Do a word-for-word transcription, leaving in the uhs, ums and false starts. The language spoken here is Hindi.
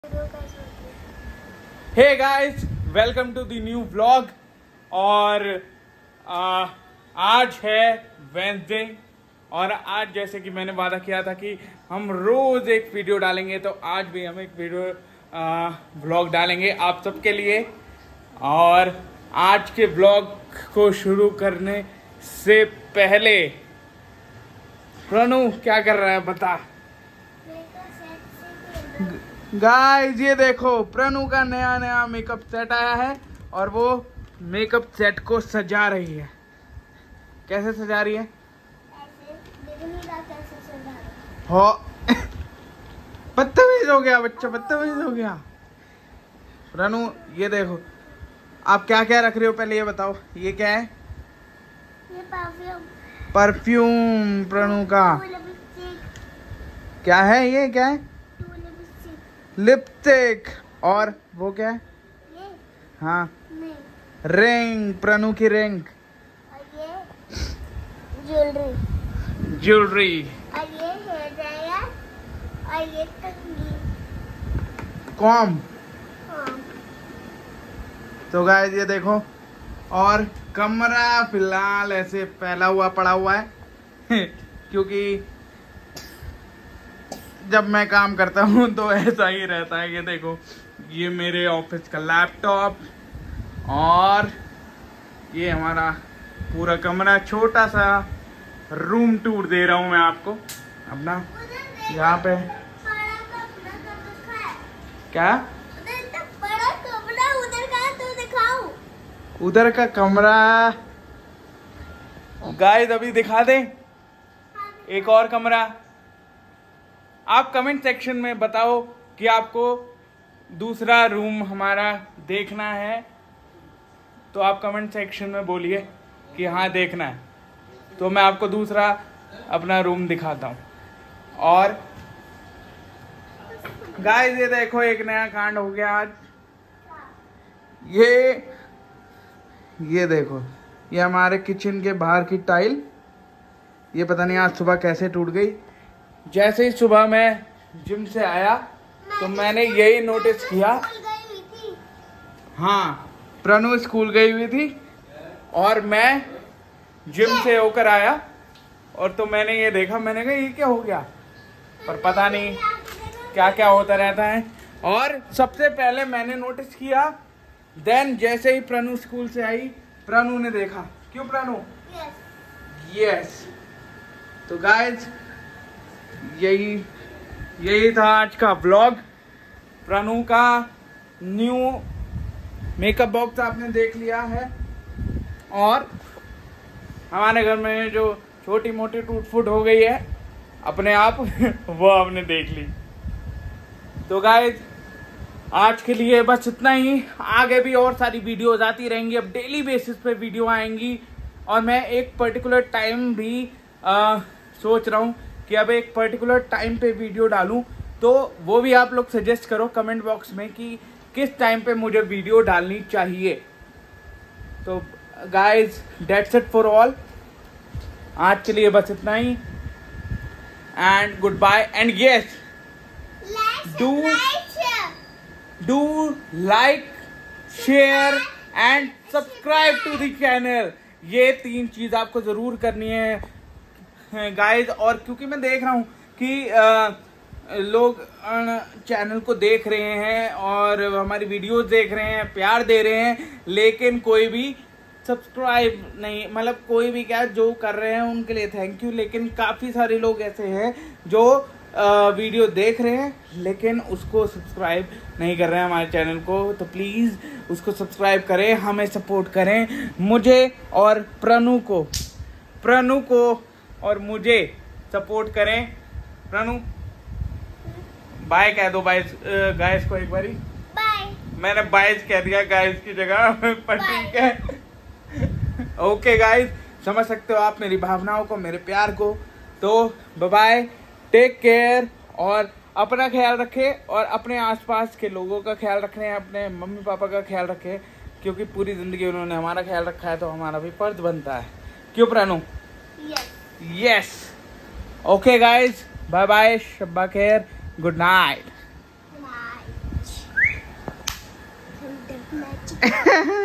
Hey guys, welcome to the new vlog. और आ, आज है वेंसडे और आज जैसे कि मैंने वादा किया था कि हम रोज एक वीडियो डालेंगे, तो आज भी हम एक वीडियो व्लॉग डालेंगे आप सबके लिए। और आज के व्लॉग को शुरू करने से पहले प्रणु क्या कर रहा है बता। गाइस ये देखो, प्रणु का नया नया मेकअप सेट आया है और वो मेकअप सेट को सजा रही है। कैसे सजा रही है? हो बदतमीज हो गया बच्चा, बदतमीज हो गया। प्रणु ये देखो, आप क्या क्या रख रहे हो पहले ये बताओ। ये क्या है? ये परफ्यूम। परफ्यूम प्रणु का। क्या है ये? क्या है? लिपस्टिक। और वो क्या है? ये हाँ, नहीं। रिंग, प्रणु की रिंग। और ये ज्वेलरी। ज्वेलरी। और ये हेयर ड्रायर। और ये कंघी। कॉम। हाँ। तो गाइस ये देखो, और कमरा फिलहाल ऐसे फैला हुआ पड़ा हुआ है क्योंकि जब मैं काम करता हूँ तो ऐसा ही रहता है। ये देखो, ये मेरे ऑफिस का लैपटॉप और ये हमारा पूरा कमरा। छोटा सा रूम टूर दे रहा हूँ मैं आपको अपना। यहाँ पे क्या? बड़ा कमरा उधर का तो दिखाओ। उधर का कमरा गाइस अभी दिखा दे। एक और कमरा। आप कमेंट सेक्शन में बताओ कि आपको दूसरा रूम हमारा देखना है, तो आप कमेंट सेक्शन में बोलिए कि हाँ देखना है, तो मैं आपको दूसरा अपना रूम दिखाता हूँ। और गाइस ये देखो, एक नया कांड हो गया आज। ये ये देखो, ये हमारे किचन के बाहर की टाइल, ये पता नहीं आज सुबह कैसे टूट गई। जैसे ही सुबह मैं जिम से आया तो मैंने यही नोटिस किया। हाँ, प्रणु स्कूल गई हुई थी और मैं जिम से होकर आया और तो मैंने ये देखा। मैंने कहा ये क्या हो गया, पर पता नहीं क्या क्या होता रहता है। और सबसे पहले मैंने नोटिस किया, देन जैसे ही प्रणु स्कूल से आई प्रणु ने देखा। क्यों प्रणु? यस। तो गाइज यही यही था आज का व्लॉग। प्रणु का न्यू मेकअप बॉक्स आपने देख लिया है और हमारे घर में जो छोटी मोटी टूट फूट हो गई है अपने आप वो आपने देख ली। तो गाइज आज के लिए बस इतना ही। आगे भी और सारी वीडियोस आती रहेंगी, अब डेली बेसिस पे वीडियो आएंगी। और मैं एक पर्टिकुलर टाइम भी आ, सोच रहा हूँ कि अब एक पर्टिकुलर टाइम पे वीडियो डालूं, तो वो भी आप लोग सजेस्ट करो कमेंट बॉक्स में कि किस टाइम पे मुझे वीडियो डालनी चाहिए। तो guys that's it for all. आज के लिए बस इतना ही and good bye. And yes, do do like, share and subscribe to the channel. ये तीन चीज आपको जरूर करनी है गाइज। और क्योंकि मैं देख रहा हूँ कि आ, लोग चैनल को देख रहे हैं और हमारी वीडियोस देख रहे हैं, प्यार दे रहे हैं, लेकिन कोई भी सब्सक्राइब नहीं, मतलब कोई भी क्या जो कर रहे हैं उनके लिए थैंक यू, लेकिन काफ़ी सारे लोग ऐसे हैं जो आ, वीडियो देख रहे हैं लेकिन उसको सब्सक्राइब नहीं कर रहे हैं हमारे चैनल को। तो प्लीज़ उसको सब्सक्राइब करें, हमें सपोर्ट करें, मुझे और प्रणु को प्रणु को और मुझे सपोर्ट करें। प्रणु बाय कह दो बाय गाइस को एक बारी। बाय। मैंने बाइस कह दिया गाइस की जगह, पर ठीक है। ओके गाइस, समझ सकते हो आप मेरी भावनाओं को, मेरे प्यार को। तो बाय बाय, टेक केयर और अपना ख्याल रखें और अपने आसपास के लोगों का ख्याल रखें, अपने मम्मी पापा का ख्याल रखें, क्योंकि पूरी जिंदगी उन्होंने हमारा ख्याल रखा है तो हमारा भी फर्ज बनता है। क्यों Pranu? Yes. Yes. Okay guys, bye bye, शब्बा खैर, good night. बाय। मैजिक